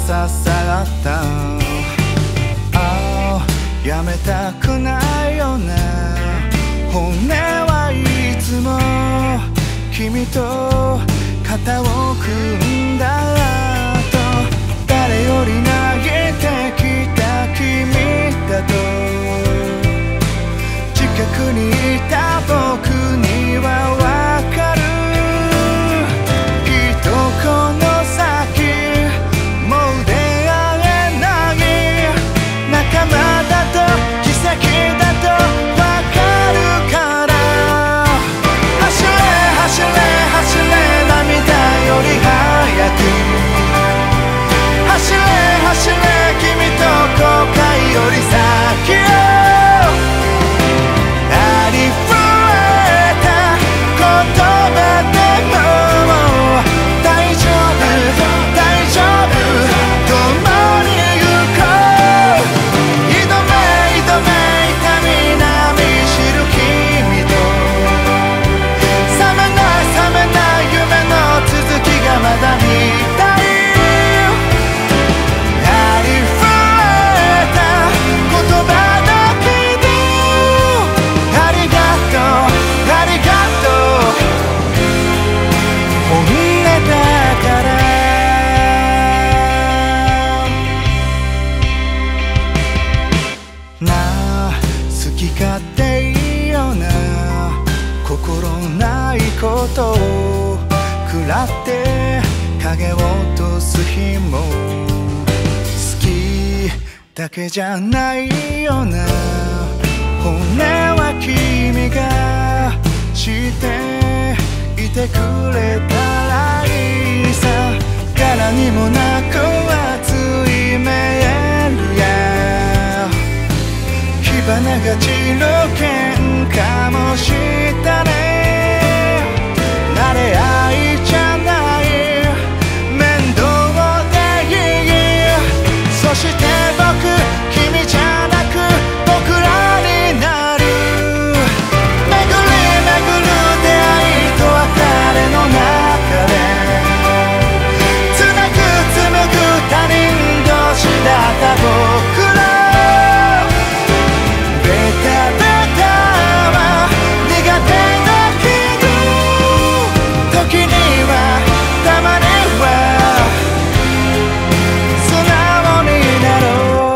刺さった。やめたくないよね。本音はいつも君と肩を組んだ後、誰より投げてきた君だと近くにいた僕にはわかる。きっとこの先もう出会えない仲間だと奇跡だとわかるから、走れ走れ走れ涙より早く、走れ走れ君と後悔より先へ。ありふれた言葉でも大丈夫大丈夫共に行こう。挑め挑め痛み波知る君と、覚めない覚めない夢の続きがまだ見たい。ありふれた言葉だけどありがとうありがとう、本音だからなあ。好き勝手いいよな、心ないことを食らって影を落とす日も、好きだけじゃないよな。本音は君が知っていてくれたらいいさ。柄にもなく熱いメールや火花が散る喧嘩もしたね。慣れ合いじゃない面倒でいい。そして僕君じゃなく僕らになる。巡り巡る出会いと別れの中でつなぐ紡ぐ他人同士だった僕ら。ベタベタは苦手だけど時にはたまには素直になろう。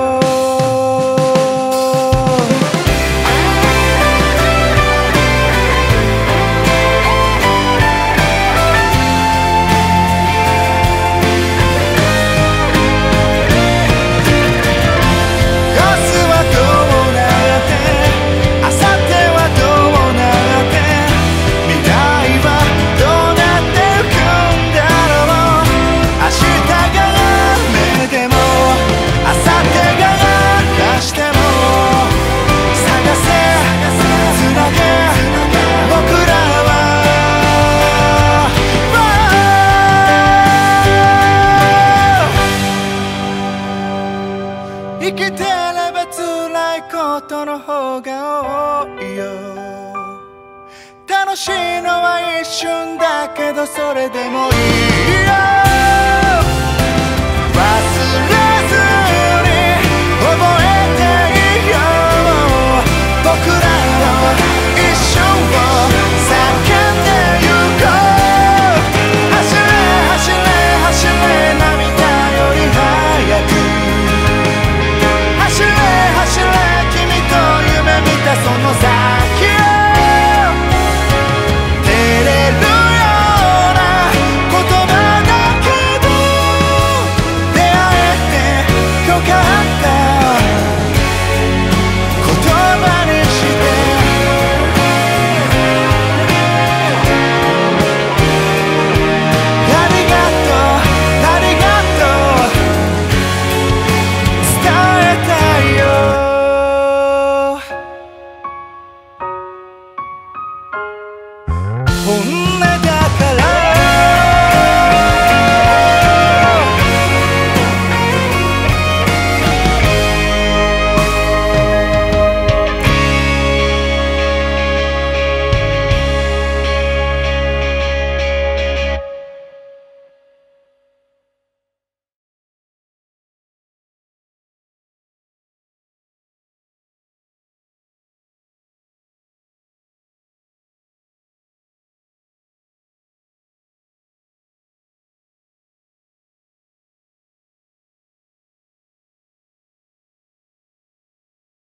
明日はどうなって明後日はどうなって未来はどうなってゆくんだろう。明日が雨でも明後日が明しても探せつなげ僕らは生きてれば辛いことの方が多いよ。楽しいのは一瞬だけどそれでもいいよ。